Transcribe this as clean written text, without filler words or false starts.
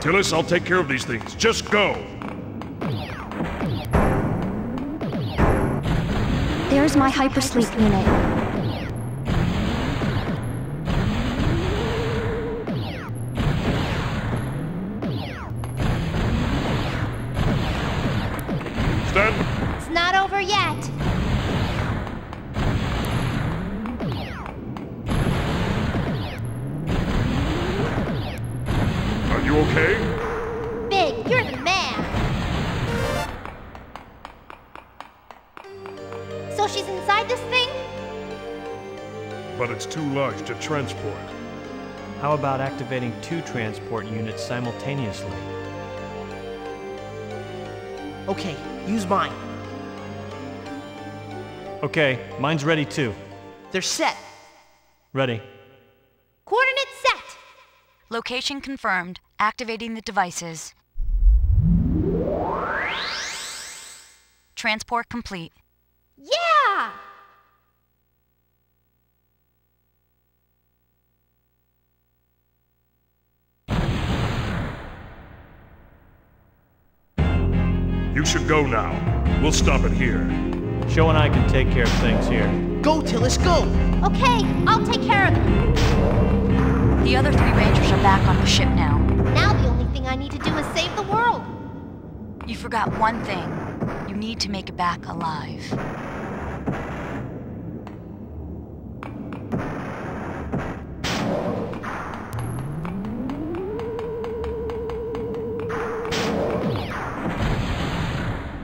Tillis, I'll take care of these things. Just go! There's my hypersleep unit. Stand! It's not over yet. Are you okay? Big, you're the man. So she's inside this thing? But it's too large to transport. How about activating 2 transport units simultaneously? Okay, use mine. Okay, mine's ready too. They're set. Ready. Coordinates set. Location confirmed. Activating the devices. Transport complete. Yeah! You should go now. We'll stop it here. Sho and I can take care of things here. Go, Tillis, go! Okay, I'll take care of them. The other 3 Rangers are back on the ship now. Now the only thing I need to do is save the world. You forgot one thing. You need to make it back alive.